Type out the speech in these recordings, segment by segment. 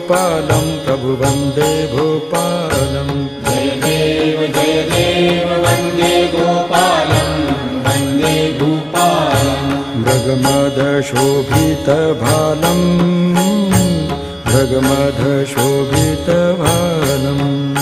गोपालं प्रभु वन्दे गोपालं। जय देव वन्दे गोपालं वन्दे गोपालं। मृगमदशोभितभालं मृगमदशोभितभालं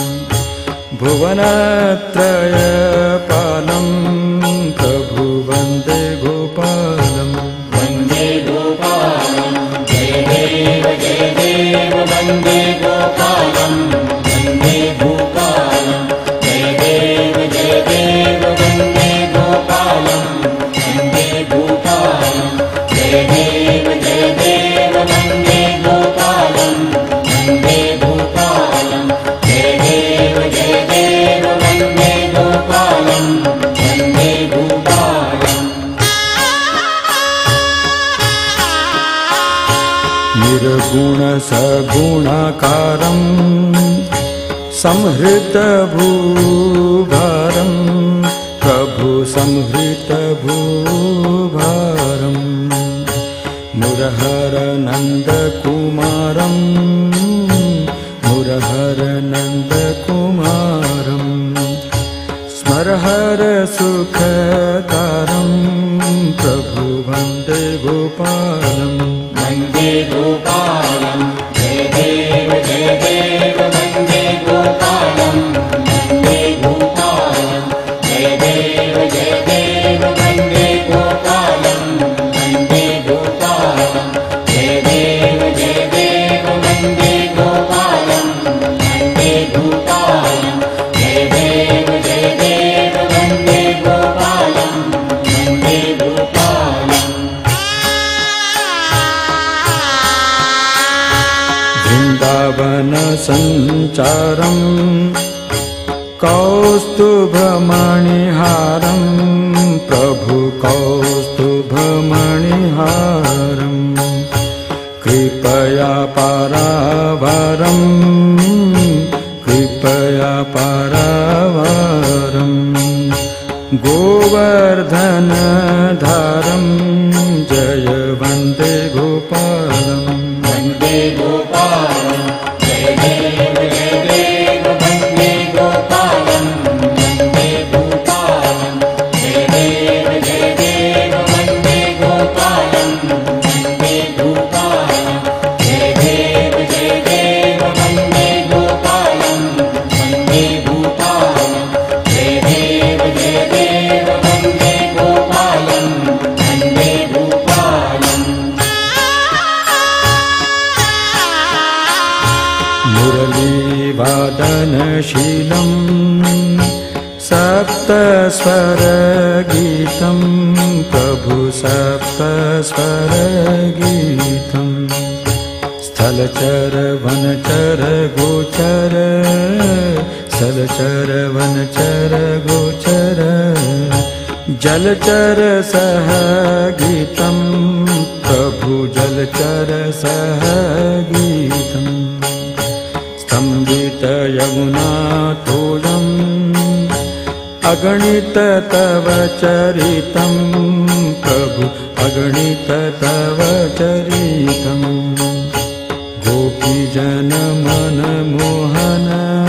भुवनत्रयपालं प्रभु वन्दे गोपालं। वन्दे गोपालं जय देव वन्दे गोपालं वन्दे गोपालं। जय देव वन्दे गोपालं वन्दे गोपालं। जय देव वन्दे गोपालं वन्दे गोपालं। जय देव वन्दे गोपालं वन्दे गोपालं। निर्गुण सगुणाकारं संहृतभूभारं प्रभु संहृतभूभारं मुरहरनन्दकुमारं मुरहरनन्दकुमारं स्मरहर सुखकारं प्रभु वन्दे गोपालं। वन्दे गोपालं जय देव वन्दे गोपालं वन्दे गोपालं। जय देव वन्दे गोपालं वन्दे गोपालं। जय देव वन्दे गोपालं वन्दे गोपालं। जय देव वन्दे गोपालं वन्दे गोपालं। वृन्दावन संचारं कौस्तुभमणिहारं प्रभु कौस्तुभमणिहारं कृपया पारावारं कृपया पारावारं गोवर्धनधारं जय वन्दे गोपालं। वन्दे गोपालं जय देव वन्दे गोपालं वन्दे गोपालं। जय देव वन्दे गोपालं वन्दे गोपालं। जय देव वन्दे गोपालं वन्दे गोपालं। जय देव वन्दे गोपालं वन्दे गोपालं। मुरलीवादनशीलं सप्तस्वरगीतं प्रभु सप्तस्वरगीतं स्थलचर वनचर गोचर स्थलचर वनचर गोचर जलचर सहगीतं प्रभु जलचर सहगीतं स्तम्भित यमुनातोयम् अगणित तव चरितं प्रभु अगणित तव चरितं गोपीजन मन मोहन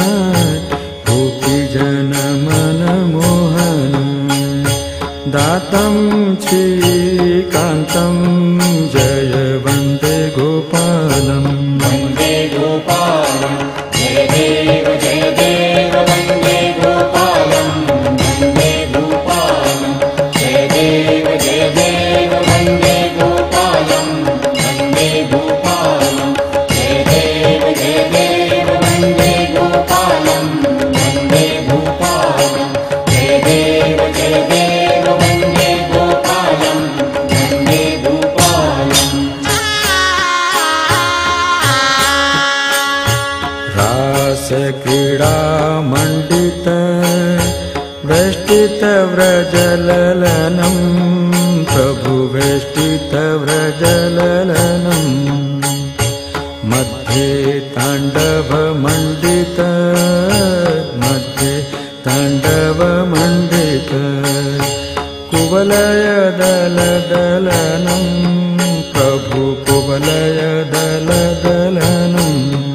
गोपीजन मन मोहन दातं श्रीकान्तं जय वन्दे गोपालं। वन्दे गोपालं जय देव वन्दे गोपालं वन्दे गोपालं। जय देव वन्दे गोपालं वन्दे गोपालं। जय देव वन्दे गोपालं वन्दे गोपालं। जय देव वन्दे गोपालं वन्दे गोपालं। रास क्रीडा मण्डित वेष्टित व्रजललनं प्रभु वेष्टित व्रजललनं मध्ये ताण्डव मण्डित मध्ये ताण्डव मण्डित कुवलय दलदलनं प्रभु कुवलय दलदलनं